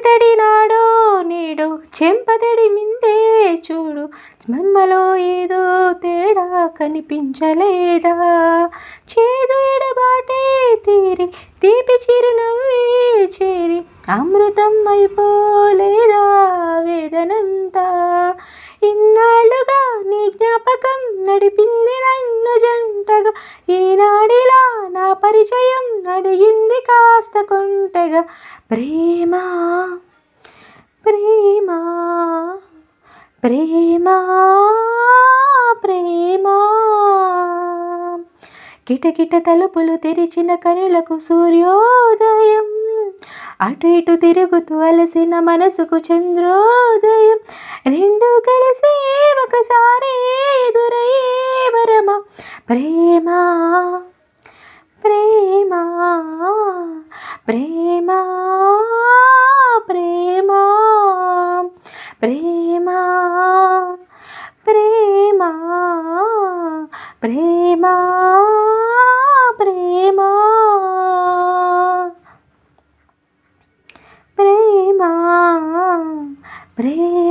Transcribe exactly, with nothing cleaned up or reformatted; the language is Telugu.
చేయితడి నాడో నేడో చెంపతడి మిందే చూడు మమ్మలో ఏదో తేడా కనిపించలేదా చేదు ఎడబాటే తీరి తీపి చిరునవ్వే చేరి అమృతం అయిపోలేదా వేదనంతా ఇన్నాళ్ళుగా నీ జ్ఞాపకం నడిపింది నన్ను జంటగా ఈనాడిలా నా పరిచయం అడిగింది కాస్త కొంటెగా ప్రేమ ప్రేమ ప్రేమ ప్రేమ కిటకిట తలుపులు తెరిచిన కనులకు సూర్యోదయం అటు ఇటు తిరుగుతూ అలసిన మనసుకు చంద్రోదయం రెండు కలిసి ఒకసారి ఎదురయ్యే వరమ ప్రేమ ప్రేమ ప్రేమ ప్రేమ ప్రేమ ప్రేమ ప్రేమ ప్రేమ ప్రేమ ప్రేమ